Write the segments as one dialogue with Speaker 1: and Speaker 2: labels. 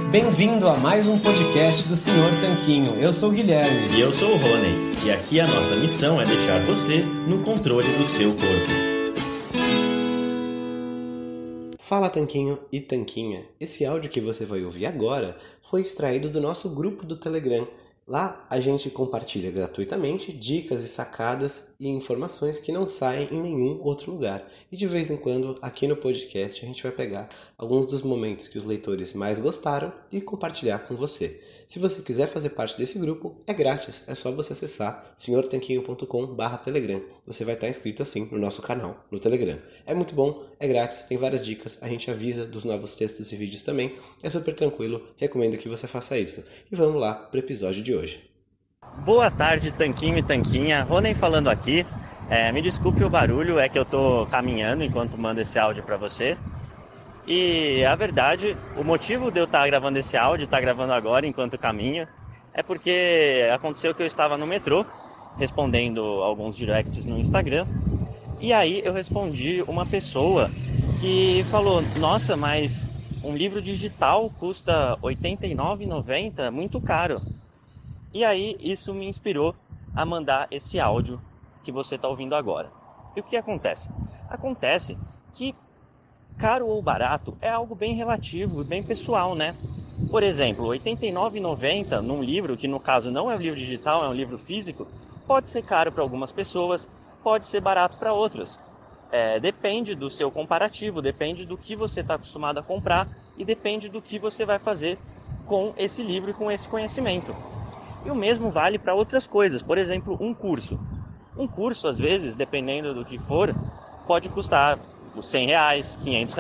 Speaker 1: Bem-vindo a mais um podcast do Senhor Tanquinho. Eu sou o Guilherme.
Speaker 2: E eu sou o Rony. E aqui a nossa missão é deixar você no controle do seu corpo.
Speaker 3: Fala Tanquinho e Tanquinha. Esse áudio que você vai ouvir agora foi extraído do nosso grupo do Telegram. Lá a gente compartilha gratuitamente dicas e sacadas e informações que não saem em nenhum outro lugar. E de vez em quando, aqui no podcast, a gente vai pegar alguns dos momentos que os leitores mais gostaram e compartilhar com você. Se você quiser fazer parte desse grupo, é grátis. É só você acessar senhortanquinho.com/telegram. Você vai estar inscrito assim no nosso canal, no Telegram. É muito bom, é grátis, tem várias dicas. A gente avisa dos novos textos e vídeos também. É super tranquilo, recomendo que você faça isso. E vamos lá para o episódio de hoje.
Speaker 2: Boa tarde, Tanquinho e Tanquinha. Rony falando aqui. Me desculpe o barulho, é que eu tô caminhando enquanto mando esse áudio para você. E a verdade, o motivo de eu estar gravando esse áudio, estar gravando agora enquanto caminho, é porque aconteceu que eu estava no metrô, respondendo alguns directs no Instagram, e aí eu respondi uma pessoa que falou: nossa, mas um livro digital custa R$ 89,90, muito caro. E aí isso me inspirou a mandar esse áudio que você está ouvindo agora. E o que acontece? Acontece que caro ou barato é algo bem relativo, bem pessoal, né? Por exemplo, R$ 89,90 num livro, que no caso não é um livro digital, é um livro físico, pode ser caro para algumas pessoas, pode ser barato para outras. Depende do seu comparativo, depende do que você está acostumado a comprar e depende do que você vai fazer com esse livro e com esse conhecimento. E o mesmo vale para outras coisas, por exemplo, um curso. Um curso, às vezes, dependendo do que for, pode custar R$100, R$500,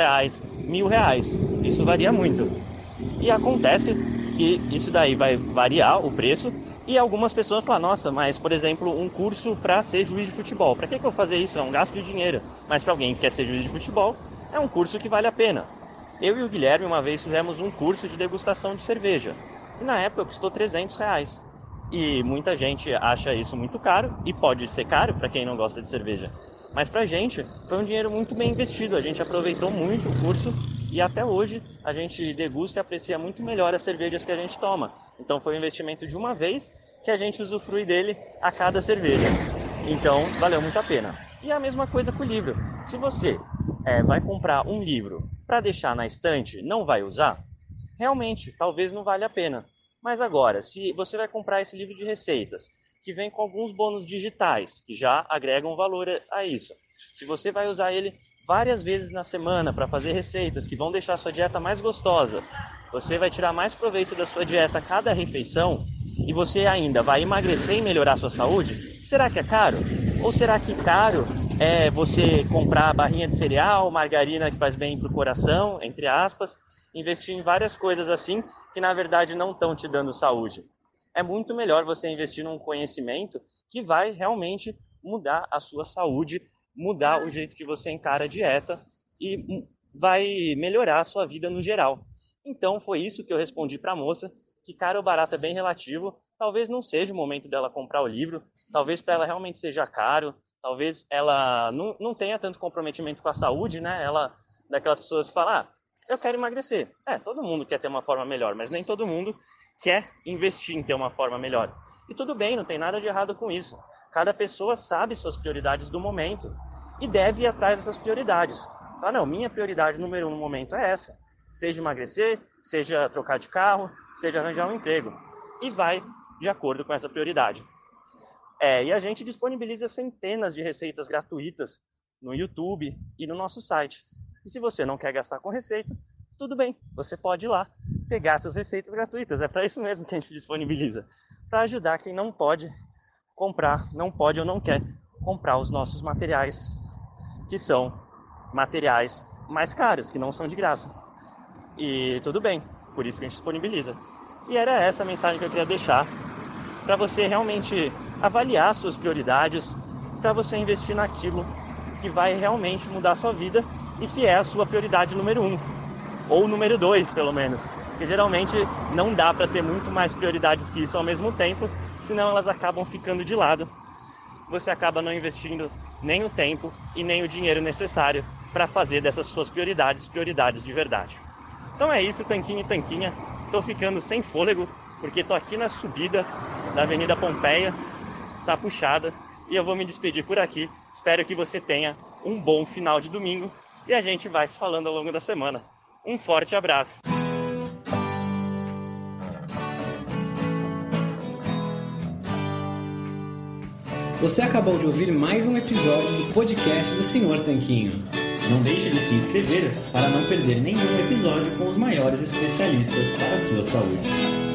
Speaker 2: R$1.000. Isso varia muito. E acontece que isso daí vai variar o preço e algumas pessoas falam: nossa, mas, por exemplo, um curso para ser juiz de futebol. Para que eu vou fazer isso? É um gasto de dinheiro. Mas para alguém que quer ser juiz de futebol, é um curso que vale a pena. Eu e o Guilherme uma vez fizemos um curso de degustação de cerveja. E na época custou R$300. E muita gente acha isso muito caro, e pode ser caro para quem não gosta de cerveja. Mas pra gente foi um dinheiro muito bem investido, a gente aproveitou muito o curso e até hoje a gente degusta e aprecia muito melhor as cervejas que a gente toma. Então foi um investimento de uma vez que a gente usufrui dele a cada cerveja. Então valeu muito a pena. E a mesma coisa com o livro. Se você vai comprar um livro para deixar na estante, não vai usar, realmente talvez não valha a pena. Mas agora, se você vai comprar esse livro de receitas, que vem com alguns bônus digitais, que já agregam valor a isso. Se você vai usar ele várias vezes na semana para fazer receitas que vão deixar a sua dieta mais gostosa, você vai tirar mais proveito da sua dieta a cada refeição, e você ainda vai emagrecer e melhorar a sua saúde, será que é caro? Ou será que caro é você comprar barrinha de cereal, margarina que faz bem para o coração, entre aspas, investir em várias coisas assim que na verdade não estão te dando saúde? É muito melhor você investir num conhecimento que vai realmente mudar a sua saúde, mudar o jeito que você encara a dieta e vai melhorar a sua vida no geral. Então foi isso que eu respondi para a moça, que caro ou barato é bem relativo. Talvez não seja o momento dela comprar o livro, talvez para ela realmente seja caro, talvez ela não tenha tanto comprometimento com a saúde, né? Ela daquelas pessoas que falam: eu quero emagrecer. Todo mundo quer ter uma forma melhor, mas nem todo mundo quer investir em ter uma forma melhor. E tudo bem, não tem nada de errado com isso. Cada pessoa sabe suas prioridades do momento e deve ir atrás dessas prioridades. Não, minha prioridade número 1 no momento é essa. Seja emagrecer, seja trocar de carro, seja arranjar um emprego. E vai de acordo com essa prioridade. E a gente disponibiliza centenas de receitas gratuitas no YouTube e no nosso site. E se você não quer gastar com receita, tudo bem, você pode ir lá pegar essas receitas gratuitas. É para isso mesmo que a gente disponibiliza, para ajudar quem não pode comprar, não pode ou não quer comprar os nossos materiais, que são materiais mais caros, que não são de graça. E tudo bem, por isso que a gente disponibiliza. E era essa a mensagem que eu queria deixar, para você realmente avaliar suas prioridades, para você investir naquilo que vai realmente mudar a sua vida e que é a sua prioridade número 1, ou número 2 pelo menos, porque geralmente não dá para ter muito mais prioridades que isso ao mesmo tempo, senão elas acabam ficando de lado. Você acaba não investindo nem o tempo e nem o dinheiro necessário para fazer dessas suas prioridades de verdade. Então é isso, Tanquinho e Tanquinha. tô ficando sem fôlego, porque tô aqui na subida da Avenida Pompeia, tá puxada, e eu vou me despedir por aqui. Espero que você tenha um bom final de domingo e a gente vai se falando ao longo da semana. Um forte abraço!
Speaker 1: Você acabou de ouvir mais um episódio do podcast do Senhor Tanquinho.
Speaker 4: Não deixe de se inscrever para não perder nenhum episódio com os maiores especialistas para a sua saúde.